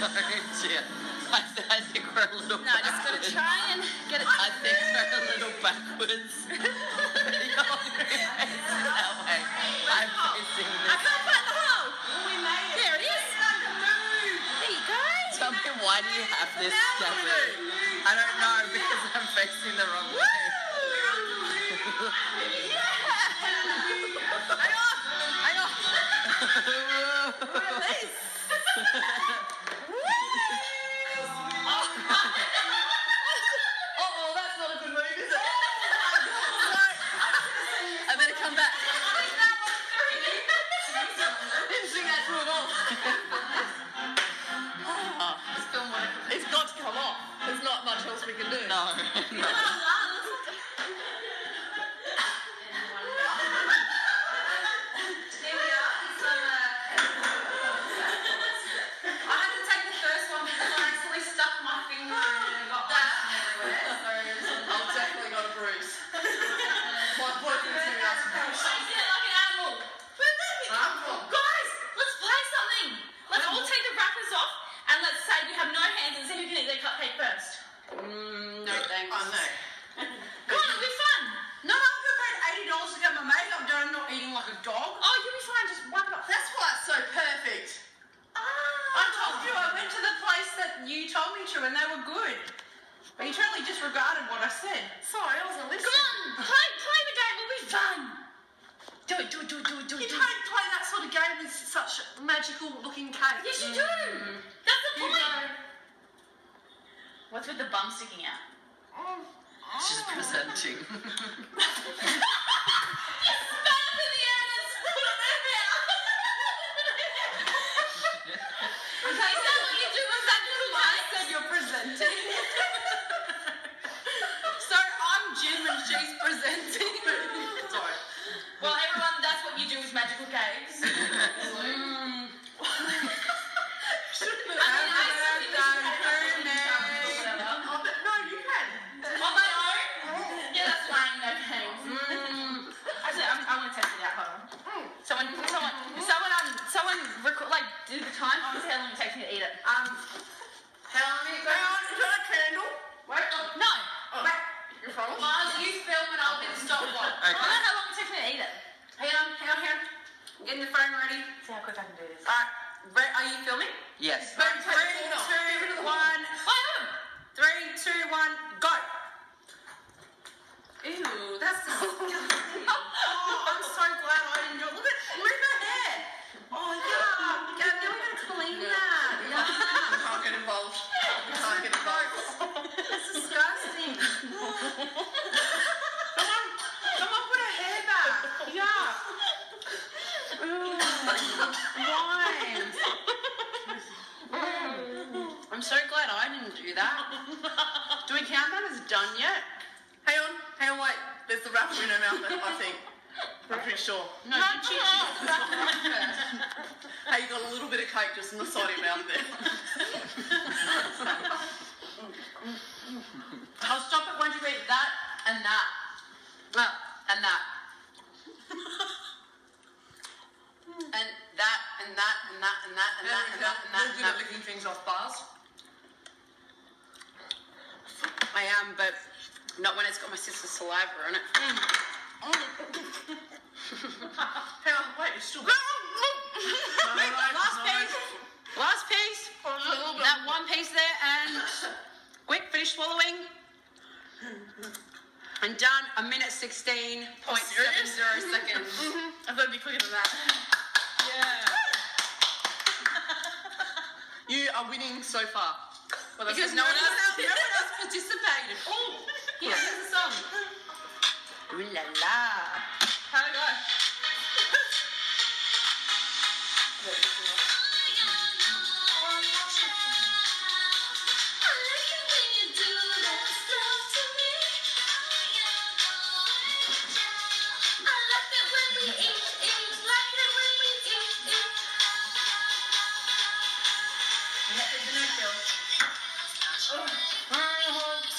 I think we're a little No, just got to try and get it. I think we're a little backwards. You're facing that way. I'm facing this. I can't find the hole. We made it. There it is. There you go. Tell me, why do you have this taboo? I don't know, because I'm facing the wrong way. Hang on. Hang on. Release. Uh-oh, that's not a good move, is it? I better come back. Didn't think that through at all. It's got to come off. There's not much else we can do. No. You told me to, and they were good. But you totally disregarded what I said. Sorry, I wasn't listening. Come on, play the game. It'll be fun. Do it. You don't play that sort of game with such magical-looking cake. Yes, you do. That's the point. What's with the bum sticking out? She's presenting. She's presenting. Sorry. Well, everyone, that's what you do with magical caves. But no, you can. On my own? Yeah, that's fine. No games. Actually, I want to test it out. Hold on. Someone, do the time. I want to see how long it takes me to eat it. Hang on. Is that a candle? Wait. No. Oh. Wait. You're frozen. Mars, you film and I'll be the stopwatch. Okay. I don't know how long it takes me to eat it. Hang on. I'm getting the phone ready. See how quick I can do this. Alright, are you filming? Yes. 3, 2, 1. 3, 2, 1, go. Ew, that's disgusting. I'm so glad I didn't do it. Look at, move her hair. Oh, yeah. Yeah, now we gotta clean that. Yeah. Can't get involved. Can't get involved. That's disgusting. Come on, put her hair back. Yeah. Why? I'm so glad I didn't do that. Do we count that as done yet? Hang on, wait. There's the wrapper in her mouth, I think. I'm pretty sure. No, you cheat. Hey, you got a little bit of cake just in the side of your mouth there. I'll stop it once you eat that and that. And that. And that, and that, and that, and that, and that, and that, and that. You're good at licking things off bars. I am, but not when it's got my sister's saliva on it. Hang on, wait, it's still... Last piece. That one piece there, and quick, finish swallowing. And done. 1:16.70 seconds. I thought it'd be quicker than that. Yeah. You are winning so far. Well, because no one else participated. Oh, yeah, here's the song. Ooh la la. How'd it go?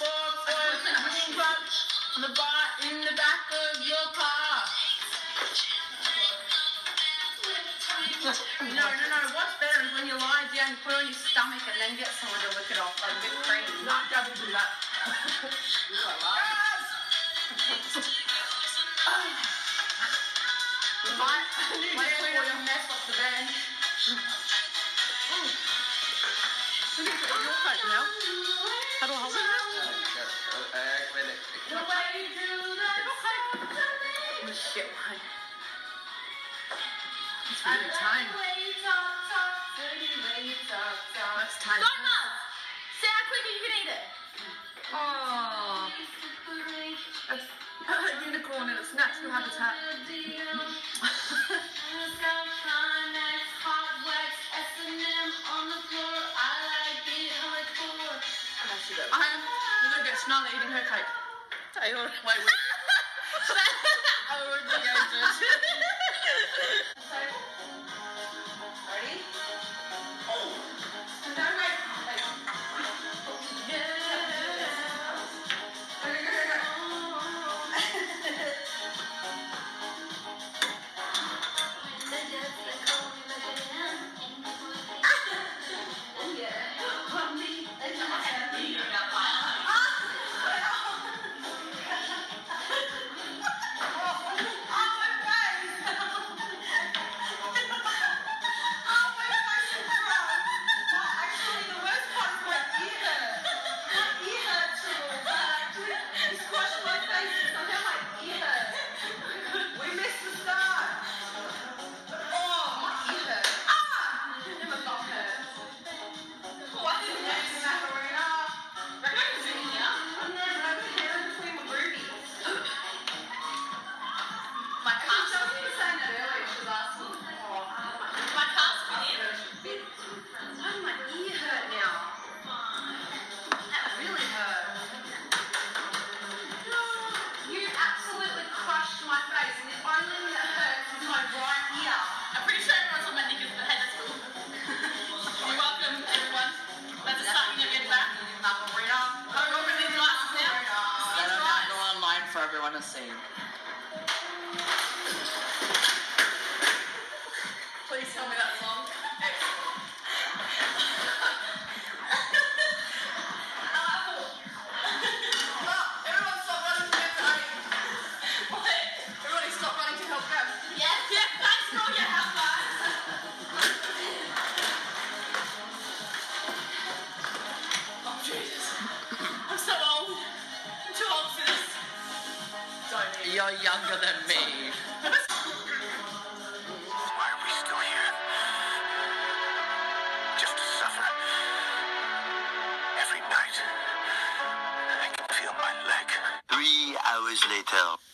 On the bar in the back of your car. No. What's better is when you lie down, you put it on your stomach, and then get someone to lick it off like a bit cream. Not going to do that. You might clean up a mess off the bed. Look at your plate now. How do I hold it now? The way you do that. Shit, mate. It's really tame. That's tame. Godmas! See how quickly you can eat it. Oh. That's a unicorn in its natural habitat. I'm going to get Snarly eating her cake. I already Wait. I already ate it. Ready? Oh. No, wait. For everyone to see. Please tell me that song. Everyone stop running to get to Everybody stop running to help Gab. Yes. Yeah, that's not your house, Oh, Jesus. I'm so old. I'm too old for this. You're younger than me. Why are we still here? Just to suffer. Every night, I can feel my leg. 3 hours later.